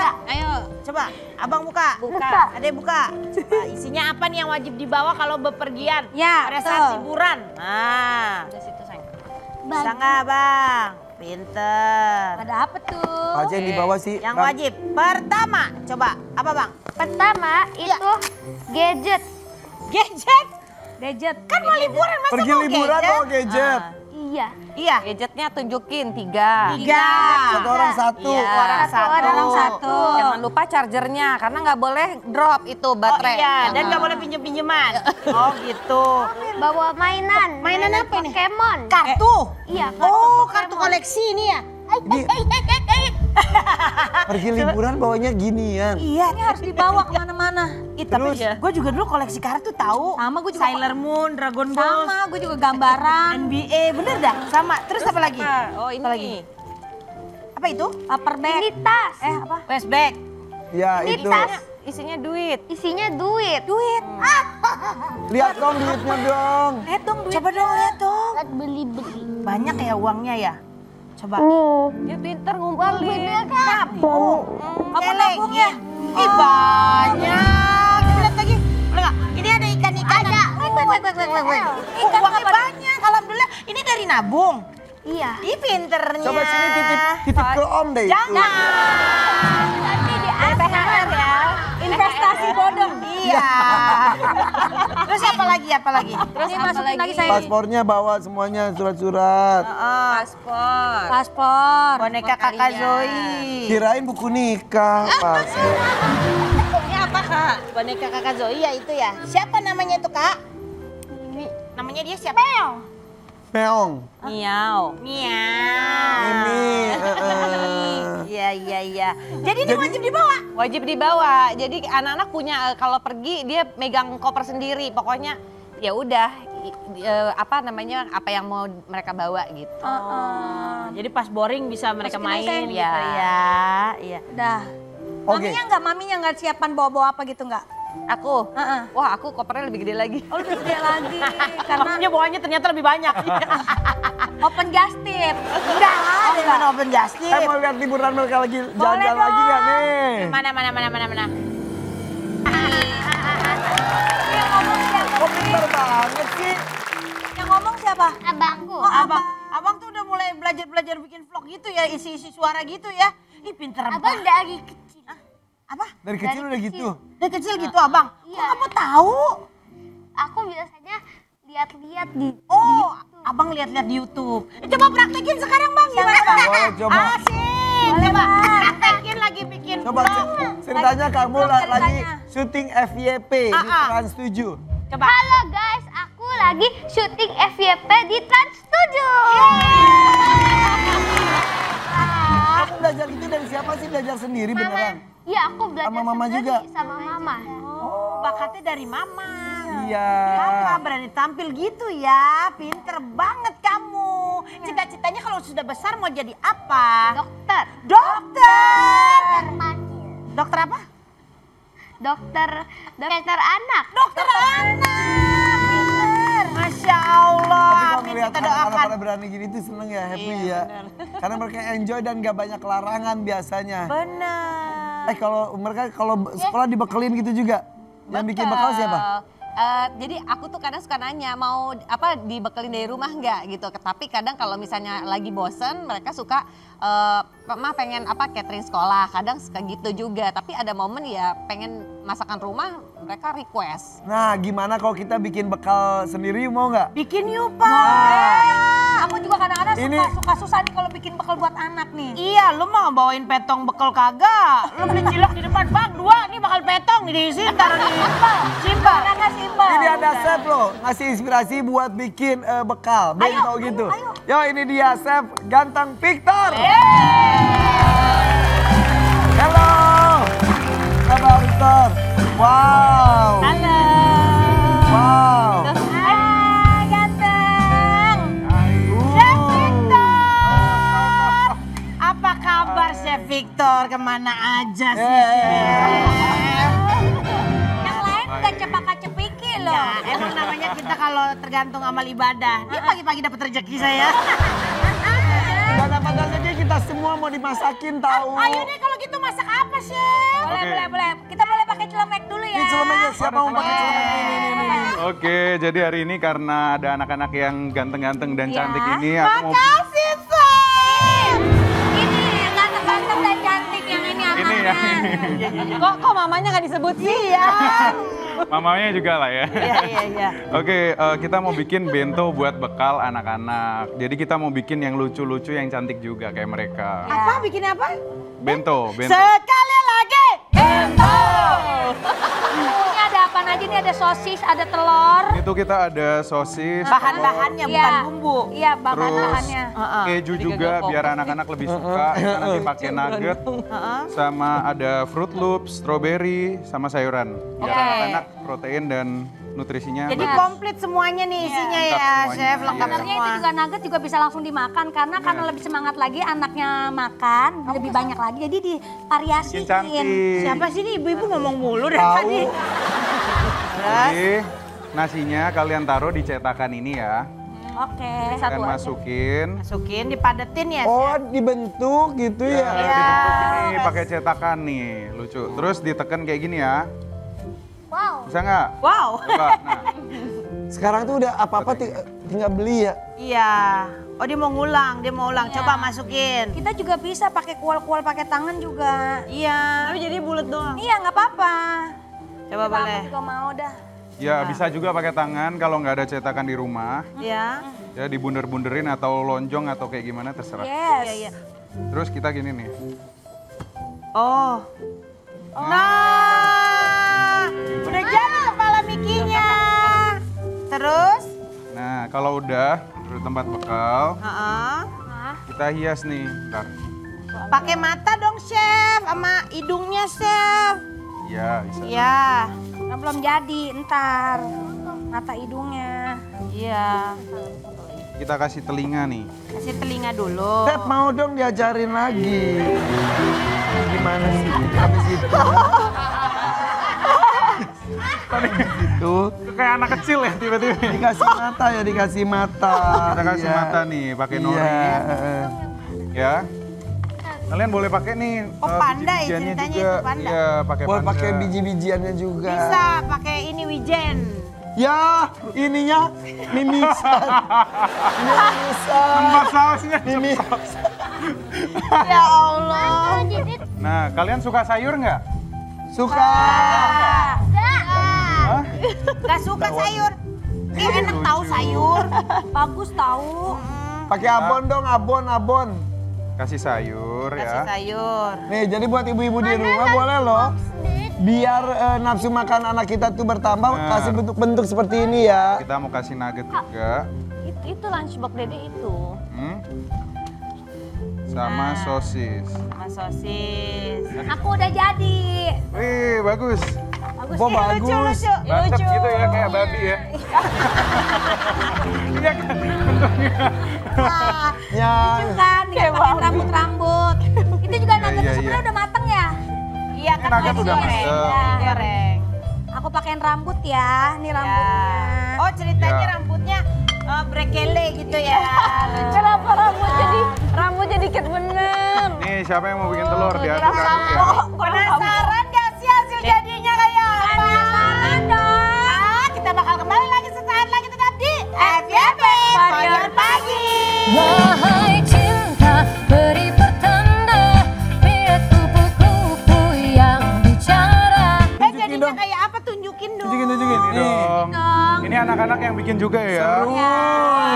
Ayo. Coba, abang buka. Buka. Adek buka. Coba, isinya apa nih yang wajib dibawa kalau bepergian? Ya, pada saat liburan. Nah. Udah situ sayang. Bisa nggak bang? Pinter. Ada apa tuh? Apa aja yang dibawa sih? Yang Bang? wajib. Pertama, coba. Apa bang? Pertama itu gadget. Gadget. Gadget. Kan mau liburan masa Pergi mau liburan gadget? mau gadget. Iya. Iya. Gadgetnya tunjukin 3. 3. Satu orang satu. Iya. Orang satu. Orang satu. Jangan lupa chargernya karena nggak boleh drop itu Oh baterai. iya, dan nggak boleh pinjem-pinjeman. Oh gitu. Bawa mainan. Mainan apa ini? Pokemon. Kartu. Iya. Oh, kartu koleksi ini ya? Ini pergi liburan bawanya ginian. Iya. Ini harus dibawa kemana-mana. Tapi Terus? gue juga dulu koleksi kartu tahu. Sama, gue juga. Sailor Moon, Dragon Ball, Sama, gue juga gambaran. NBA, bener dah? Sama. Terus apa lagi? Oh ini. Apa lagi? Apa itu? Paper bag. Ini tas. Apa? Waste bag. Ya Ini itu. tas. Isinya duit. Isinya duit. Duit. Lihat dong duitnya dong. Lihat dong duit. Coba dong lihat dong. Buat beli-beli. Banyak ya uangnya ya? Coba. Dia pinter ngumpulin. Nabung. Apa nabungnya? Ih banyak. Lihat lagi. Boleh nggak? Ini ada ikan-ikan. Ada. Ikan uangnya banyak. Alhamdulillah. Ini dari nabung. Iya. Ih pinternya. Coba sini titip ke om deh itu. Jangan. Nanti di THR ya. Investasi bodong. Iya. Terus apa lagi? Apa lagi? Terus masukin lagi saya. Paspornya bawa semuanya surat-surat. Paspor. Paspor. Boneka kakak Zoe. Kirain buku nikah. Paspor. Ini apa kak? Boneka kakak Zoe ya itu ya. Siapa namanya itu kak? Namanya dia siapa? Meong. Miau. Miau. Ini. Iya iya iya. Jadi ini wajib dibawa. Wajib dibawa. Jadi anak-anak punya kalau pergi dia megang koper sendiri. Pokoknya ya udah apa namanya apa yang mau mereka bawa gitu. Jadi pas boring bisa mereka Masukin aja, main sayang. gitu ya. Iya. Udah. Oke. Maminya nggak siapan bawa-bawa apa gitu nggak? Aku? Wah aku kopernya lebih gede lagi. Oh lebih gede lagi. Karena Makanya bawanya ternyata lebih banyak. open just tip. Enggak, gimana open justice? Saya mau lihat liburan mereka lagi jalan-jalan lagi nggak nih? Mana. Yang ngomong siapa? Kok pintar banget sih? Yang ngomong siapa? abangku. Oh, Abang tuh udah mulai belajar bikin vlog gitu ya, isi-isi suara gitu ya. Ih pinter Abang banget. dari kecil. Apa? Dari kecil udah gitu. Dari kecil gitu abang? Iya. Kok kamu tahu? Aku biasanya lihat-lihat di Oh, abang lihat-lihat di YouTube. Coba praktekin sekarang bang, gimana bang? Boleh, coba. Asik, coba praktekin lagi bikin Coba vlog. ceritanya kamu lagi ceritanya. syuting FYP di Trans 7. Coba. Halo guys, aku lagi syuting FYP di Trans 7. Kamu belajar itu dari siapa sih? Belajar sendiri beneran? Iya, aku belajar Sama mama sendiri juga? sama mama. Oh, bakatnya dari mama. Iya. Kakak berani tampil gitu ya, pinter banget kamu. Cita-citanya kalau sudah besar mau jadi apa? Dokter. Dokter. Dokter apa? Dokter anak. Dokter anak. Masya Allah, Tapi kalau amin ngeliat kita anak-anak doakan. pada berani gini tuh seneng ya, happy ya. Karena mereka enjoy dan gak banyak larangan biasanya. Benar. Kalau mereka kalau sekolah dibekelin gitu juga. Yang bikin bekal siapa? Jadi aku tuh kadang suka nanya mau apa dibekelin dari rumah nggak gitu. Tapi kadang kalau misalnya lagi bosen mereka suka mah pengen apa catering sekolah. Kadang suka gitu juga. Tapi ada momen ya pengen masakan rumah mereka request. Nah gimana kalau kita bikin bekal sendiri mau nggak? Bikin yuk Pak. Aku juga kadang-kadang Ini- suka susah nih kalau bikin bekal buat anak nih. Iya, lu mau bawain petong bekal kagak? Lu beli cilok di depan, bang, 2 nih bakal petong nih diisiin taruh di simpel. Nggak simpel. Ini ada chef loh, ngasih inspirasi buat bikin bekal, bento gitu. Yo ini dia chef ganteng Victor. Halo. Kabar Victor. Wow. Halo. Wow. Hai ganteng. Chef Victor. Apa kabar Chef Victor? Kemana aja sih? Chef? Yang lain nggak cepak-cepiki loh. Ya, emang namanya kita kalau tergantung amal ibadah. Dia pagi-pagi dapat rezeki saya. Gak dapat rezeki kita semua mau dimasakin tahu. Ayo deh kalau gitu masak apa Chef? Kita boleh pakai celemek dulu ya. Ini celemeknya, siapa mau pakai celemek? Ini. Oke, jadi hari ini karena ada anak-anak yang ganteng-ganteng dan cantik ini, aku mau... Makasih, Sam. Ini ganteng-ganteng dan cantik yang ini Ini ya, Kok mamanya nggak disebut sih? Iya. mamanya juga lah ya. Iya. Oke, kita mau bikin bento buat bekal anak-anak. Jadi kita mau bikin yang lucu-lucu, yang cantik juga kayak mereka. Apa? Bikin apa? Bento. Sekali lagi. Bento. Ini ada apa aja nih? Ada sosis, ada telur. Itu kita ada sosis, Bahan-bahannya bukan bumbu. Iya, terus bahan-bahannya. keju juga biar anak-anak lebih suka. Kita nanti pakai nugget, sama ada Fruit Loops, strawberry, sama sayuran. Biar anak-anak protein dan nutrisinya Jadi bagus. komplit semuanya nih isinya Lengkap ya, semuanya. Chef. Lengkap Sebenarnya semua. itu juga nugget juga bisa langsung dimakan karena lebih semangat lagi anaknya makan, lebih banyak lagi jadi Bikin divariasiin. cantik. Siapa sih ini ibu-ibu ngomong mulu dari Tahu. tadi? Jadi nasinya kalian taruh di cetakan ini ya. Oke. Kalian masukin. Masukin, dipadetin ya, Oh, Chef. dibentuk gitu ya. Dibentuk ini pakai cetakan nih, lucu. Terus ditekan kayak gini ya. Wow. Bisa nggak? Wow. Coba. Nah, Sekarang tuh udah apa-apa tinggal beli ya. Iya. Oh, dia mau ngulang, Coba masukin. Kita juga bisa pakai kual-kual pakai tangan juga. Iya. Tapi jadi bulat doang. Iya, nggak apa-apa. Coba boleh. Aku juga mau dah. ya bisa juga pakai tangan kalau nggak ada cetakan di rumah. Iya. Ya dibunder-bunderin atau lonjong atau kayak gimana terserah. Yes. Iya. Terus kita gini nih. Oh. Nah, udah jadi kepala Mikinya. Terus? Nah kalau udah di tempat bekal, Heeh. kita hias nih. Ntar. Pakai mata dong, Chef, sama hidungnya, Chef. Ya bisa. Iya. Nah, belum jadi, ntar. Mata hidungnya. Iya. Kita kasih telinga nih. Kasih telinga dulu. Tep mau dong diajarin lagi. Gimana sih? Habis itu. Itu Kayak anak kecil ya tiba-tiba. dikasih mata ya, dikasih mata. Kita kasih Iya. mata nih pakai nori. Iya. Ya. Kalian boleh pakai nih Oh, panda ya biji-bijiannya ceritanya juga. itu, panda. Iya, pakai Boleh panda. pakai biji-bijiannya juga. Bisa pakai ini wijen. Ya, ininya mimisan. Ini mimisan. Tambah sausnya. Mimisan. Ya Allah. Nah, kalian suka sayur nggak? Suka. Hah? Gak suka sayur. Ih, enak tahu sayur. Bagus tahu. Pakai abon dong, abon. Kasih sayur Kasih ya. sayur. Nih, jadi buat ibu-ibu di rumah boleh loh. Biar nafsu makan anak kita tuh bertambah, Nah. kasih bentuk-bentuk seperti ini ya. Kita mau kasih nugget juga. Itu lunchbox Dede itu. Hmm? Sama sosis. Sama sosis. Aku udah jadi. Wih, bagus. Bagus Oh, sih. bagus. Bacet gitu ya, kayak babi ya. Iya kan? Ya. Lucu kan, tinggal pakai rambut-rambut. Itu juga nuggetnya iya, sebenarnya iya. udah mateng ya? Iya kan Nugget masih udah goreng. mateng. Goreng. Aku pakein rambut ya, nih rambutnya. Oh, ceritanya Ya. rambutnya brekele gitu ya. Kenapa rambutnya dikit bener? Nih, siapa yang mau bikin telur? Diaduk-aduk ya. Penasaran gak sih hasil jadinya kayak apa? Penasaran dong. Kita bakal kembali lagi sesaat lagi tetap di FYP Pagi Pagi. Wahai cinta, beri pertanda, biar kupu-kupu yang bicara. Jadinya kayak apa? Tunjukin dong. Tunjukin. Ini dong. Dong. Ini anak-anak yang bikin juga ya. Seru.